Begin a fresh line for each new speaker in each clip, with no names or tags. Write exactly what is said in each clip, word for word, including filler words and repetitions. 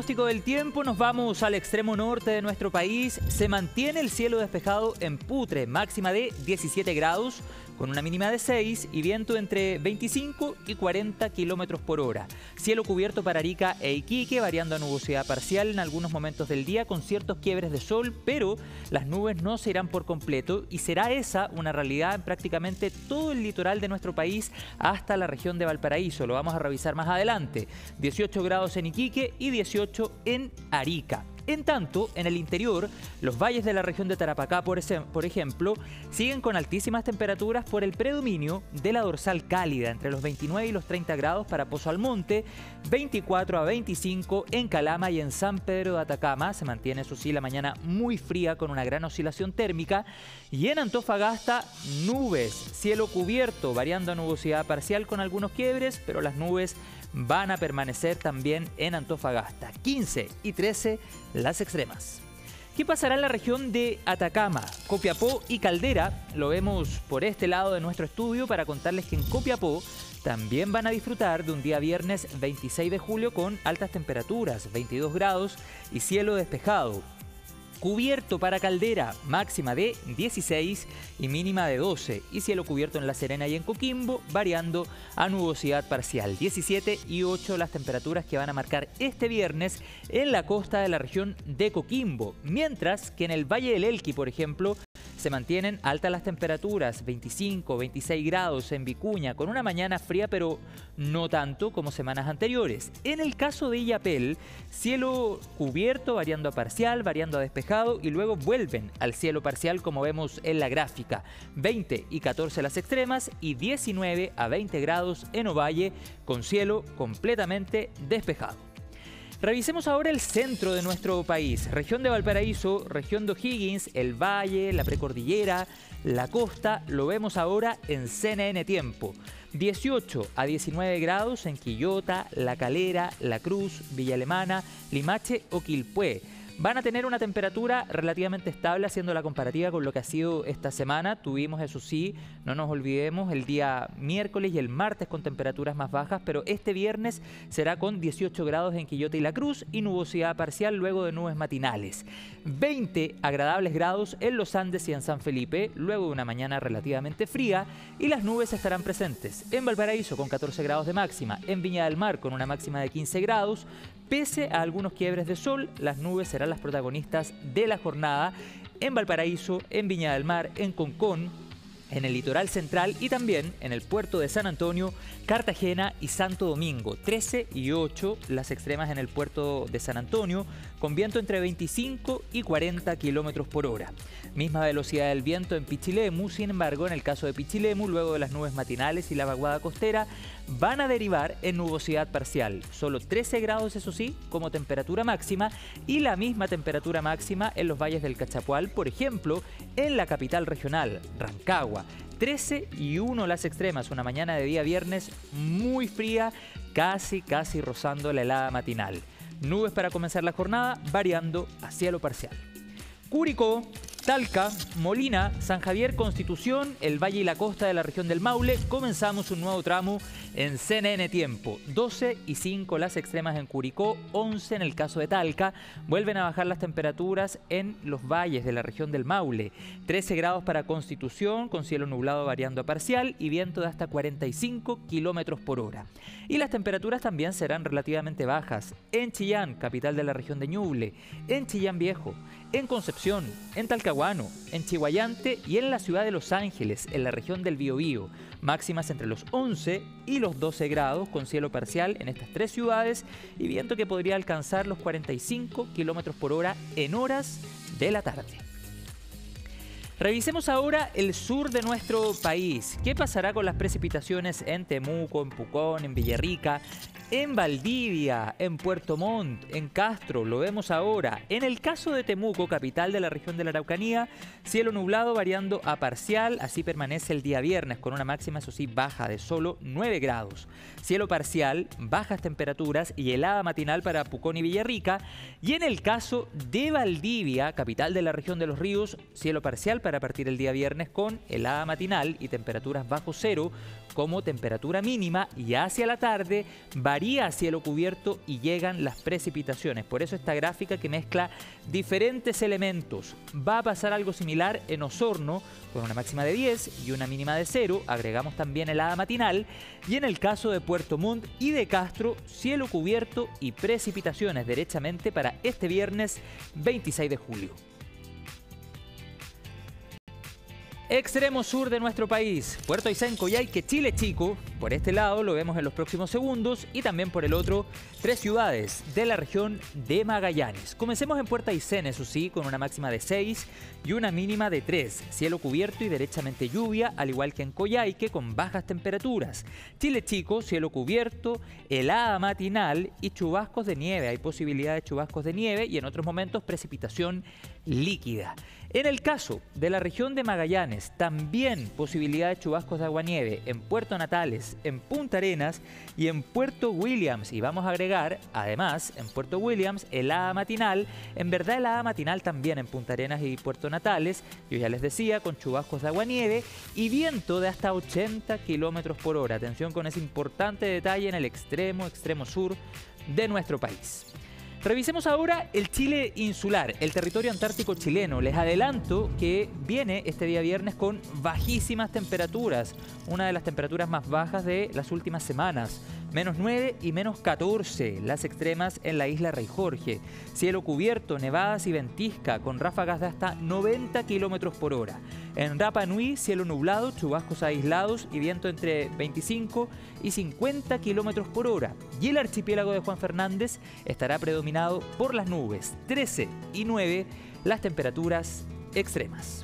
Pronóstico del tiempo, nos vamos al extremo norte de nuestro país. Se mantiene el cielo despejado en Putre, máxima de diecisiete grados, con una mínima de seis y viento entre veinticinco y cuarenta kilómetros por hora. Cielo cubierto para Arica e Iquique, variando a nubosidad parcial en algunos momentos del día, con ciertos quiebres de sol, pero las nubes no se irán por completo y será esa una realidad en prácticamente todo el litoral de nuestro país hasta la región de Valparaíso. Lo vamos a revisar más adelante. dieciocho grados en Iquique y dieciocho en Arica. En tanto, en el interior, los valles de la región de Tarapacá, por, ese, por ejemplo, siguen con altísimas temperaturas por el predominio de la dorsal cálida, entre los veintinueve y los treinta grados para Pozo Almonte, veinticuatro a veinticinco en Calama y en San Pedro de Atacama. Se mantiene, eso sí, la mañana muy fría con una gran oscilación térmica. Y en Antofagasta, nubes, cielo cubierto, variando a nubosidad parcial con algunos quiebres, pero las nubes van a permanecer también en Antofagasta. quince y trece las extremas. ¿Qué pasará en la región de Atacama, Copiapó y Caldera? Lo vemos por este lado de nuestro estudio para contarles que en Copiapó también van a disfrutar de un día viernes veintiséis de julio con altas temperaturas, veintidós grados y cielo despejado. Cubierto para Caldera, máxima de dieciséis y mínima de doce. Y cielo cubierto en La Serena y en Coquimbo, variando a nubosidad parcial. diecisiete y ocho las temperaturas que van a marcar este viernes en la costa de la región de Coquimbo. Mientras que en el Valle del Elqui, por ejemplo, se mantienen altas las temperaturas, veinticinco, veintiséis grados en Vicuña, con una mañana fría, pero no tanto como semanas anteriores. En el caso de Illapel, cielo cubierto, variando a parcial, variando a despejado, y luego vuelven al cielo parcial, como vemos en la gráfica. veinte y catorce las extremas y diecinueve a veinte grados en Ovalle, con cielo completamente despejado. Revisemos ahora el centro de nuestro país, región de Valparaíso, región de O'Higgins, el Valle, la Precordillera, la costa. Lo vemos ahora en C N N Tiempo. dieciocho a diecinueve grados en Quillota, La Calera, La Cruz, Villa Alemana, Limache o Quilpué. Van a tener una temperatura relativamente estable, haciendo la comparativa con lo que ha sido esta semana. Tuvimos, eso sí, no nos olvidemos, el día miércoles y el martes con temperaturas más bajas, pero este viernes será con dieciocho grados en Quillota y La Cruz y nubosidad parcial luego de nubes matinales. veinte agradables grados en los Andes y en San Felipe, luego de una mañana relativamente fría, y las nubes estarán presentes en Valparaíso con catorce grados de máxima, en Viña del Mar con una máxima de quince grados. Pese a algunos quiebres de sol, las nubes serán las protagonistas de la jornada en Valparaíso, en Viña del Mar, en Concón, en el litoral central y también en el puerto de San Antonio, Cartagena y Santo Domingo. trece y ocho las extremas en el puerto de San Antonio, con viento entre veinticinco y cuarenta kilómetros por hora. Misma velocidad del viento en Pichilemu. Sin embargo, en el caso de Pichilemu, luego de las nubes matinales y la vaguada costera, van a derivar en nubosidad parcial. Solo trece grados, eso sí, como temperatura máxima, y la misma temperatura máxima en los valles del Cachapual, por ejemplo, en la capital regional, Rancagua. trece y uno las extremas, una mañana de día viernes muy fría, casi, casi rozando la helada matinal. Nubes para comenzar la jornada, variando a cielo parcial. Curicó, Talca, Molina, San Javier, Constitución, el Valle y la costa de la región del Maule. Comenzamos un nuevo tramo en C N N Tiempo. doce y cinco las extremas en Curicó, once en el caso de Talca. Vuelven a bajar las temperaturas en los valles de la región del Maule. trece grados para Constitución, con cielo nublado variando a parcial y viento de hasta cuarenta y cinco kilómetros por hora. Y las temperaturas también serán relativamente bajas en Chillán, capital de la región de Ñuble, en Chillán Viejo, en Concepción, en Talcahuano, en Chihuayante y en la ciudad de Los Ángeles, en la región del Biobío. Máximas entre los once y los doce grados, con cielo parcial en estas tres ciudades y viento que podría alcanzar los cuarenta y cinco kilómetros por hora en horas de la tarde. Revisemos ahora el sur de nuestro país. ¿Qué pasará con las precipitaciones en Temuco, en Pucón, en Villarrica, en Valdivia, en Puerto Montt, en Castro? Lo vemos ahora. En el caso de Temuco, capital de la región de la Araucanía, cielo nublado variando a parcial. Así permanece el día viernes, con una máxima, eso sí, baja de solo nueve grados. Cielo parcial, bajas temperaturas y helada matinal para Pucón y Villarrica. Y en el caso de Valdivia, capital de la región de los ríos, cielo parcial para para partir el día viernes con helada matinal y temperaturas bajo cero como temperatura mínima, y hacia la tarde varía a cielo cubierto y llegan las precipitaciones. Por eso esta gráfica que mezcla diferentes elementos. Va a pasar algo similar en Osorno con una máxima de diez y una mínima de cero. Agregamos también helada matinal, y en el caso de Puerto Montt y de Castro, cielo cubierto y precipitaciones derechamente para este viernes veintiséis de julio. Extremo sur de nuestro país, Puerto Aysén, Coyhaique, Chile Chico. Por este lado lo vemos en los próximos segundos, y también por el otro, tres ciudades de la región de Magallanes. Comencemos en Puerto Aysén, eso sí, con una máxima de seis y una mínima de tres. Cielo cubierto y derechamente lluvia, al igual que en Coyhaique, con bajas temperaturas. Chile Chico, cielo cubierto, helada matinal y chubascos de nieve. Hay posibilidad de chubascos de nieve y en otros momentos precipitación líquida. En el caso de la región de Magallanes, también posibilidad de chubascos de aguanieve en Puerto Natales, en Punta Arenas y en Puerto Williams. Y vamos a agregar, además, en Puerto Williams, helada matinal. En verdad, helada matinal también en Punta Arenas y Puerto Natales. Yo ya les decía, con chubascos de aguanieve y viento de hasta ochenta kilómetros por hora. Atención con ese importante detalle en el extremo, extremo sur de nuestro país. Revisemos ahora el Chile insular, el territorio antártico chileno. Les adelanto que viene este día viernes con bajísimas temperaturas, una de las temperaturas más bajas de las últimas semanas. Menos nueve y menos catorce, las extremas en la isla Rey Jorge. Cielo cubierto, nevadas y ventisca, con ráfagas de hasta noventa kilómetros por hora. En Rapa Nui, cielo nublado, chubascos aislados y viento entre veinticinco y cincuenta kilómetros por hora. Y el archipiélago de Juan Fernández estará predominado por las nubes, trece y nueve, las temperaturas extremas.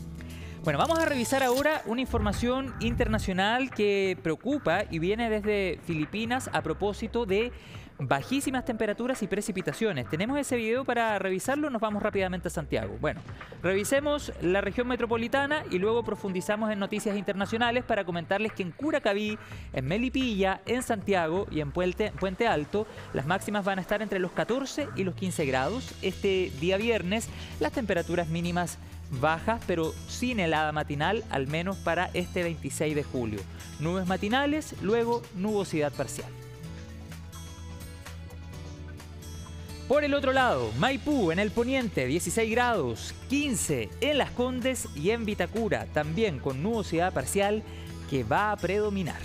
Bueno, vamos a revisar ahora una información internacional que preocupa y viene desde Filipinas a propósito de bajísimas temperaturas y precipitaciones. Tenemos ese video para revisarlo, nos vamos rápidamente a Santiago. Bueno, revisemos la región metropolitana y luego profundizamos en noticias internacionales para comentarles que en Curacaví, en Melipilla, en Santiago y en Puente, Puente Alto, las máximas van a estar entre los catorce y los quince grados. Este día viernes, las temperaturas mínimas bajas, pero sin helada matinal, al menos para este veintiséis de julio. Nubes matinales, luego nubosidad parcial. Por el otro lado, Maipú en el poniente, dieciséis grados, quince en Las Condes y en Vitacura, también con nubosidad parcial que va a predominar.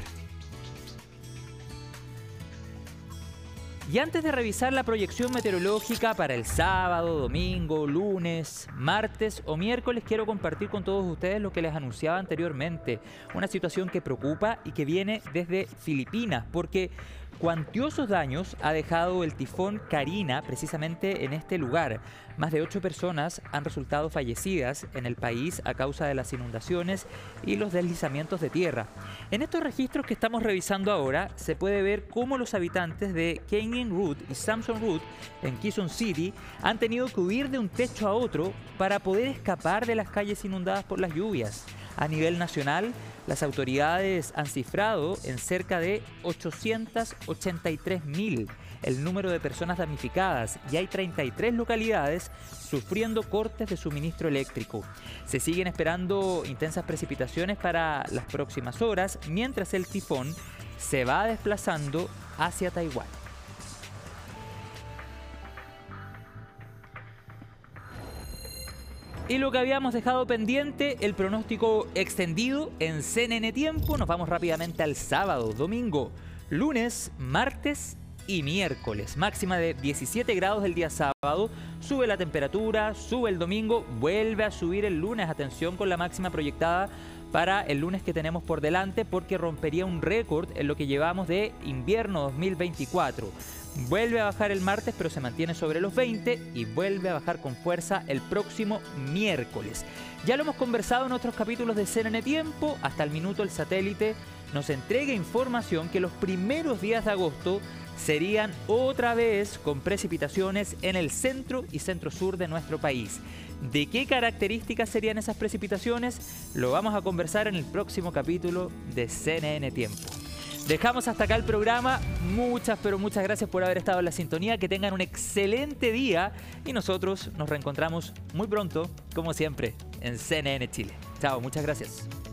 Y antes de revisar la proyección meteorológica para el sábado, domingo, lunes, martes o miércoles, quiero compartir con todos ustedes lo que les anunciaba anteriormente. Una situación que preocupa y que viene desde Filipinas, porque cuantiosos daños ha dejado el tifón Carina precisamente en este lugar. Más de ocho personas han resultado fallecidas en el país a causa de las inundaciones y los deslizamientos de tierra. En estos registros que estamos revisando ahora se puede ver cómo los habitantes de Canyon Road y Samson Road en Quezon City han tenido que huir de un techo a otro para poder escapar de las calles inundadas por las lluvias. A nivel nacional, las autoridades han cifrado en cerca de ochocientos ochenta y tres mil el número de personas damnificadas y hay treinta y tres localidades sufriendo cortes de suministro eléctrico. Se siguen esperando intensas precipitaciones para las próximas horas, mientras el tifón se va desplazando hacia Taiwán. Y lo que habíamos dejado pendiente, el pronóstico extendido en C N N Tiempo. Nos vamos rápidamente al sábado, domingo, lunes, martes y miércoles. Máxima de diecisiete grados el día sábado, sube la temperatura, sube el domingo, vuelve a subir el lunes. Atención con la máxima proyectada para el lunes que tenemos por delante, porque rompería un récord en lo que llevamos de invierno dos mil veinticuatro. Vuelve a bajar el martes, pero se mantiene sobre los veinte y vuelve a bajar con fuerza el próximo miércoles. Ya lo hemos conversado en otros capítulos de C N N Tiempo. Hasta el minuto el satélite nos entrega información que los primeros días de agosto serían otra vez con precipitaciones en el centro y centro-sur de nuestro país. ¿De qué características serían esas precipitaciones? Lo vamos a conversar en el próximo capítulo de C N N Tiempo. Dejamos hasta acá el programa. Muchas, pero muchas gracias por haber estado en la sintonía. Que tengan un excelente día y nosotros nos reencontramos muy pronto, como siempre, en C N N Chile. Chao, muchas gracias.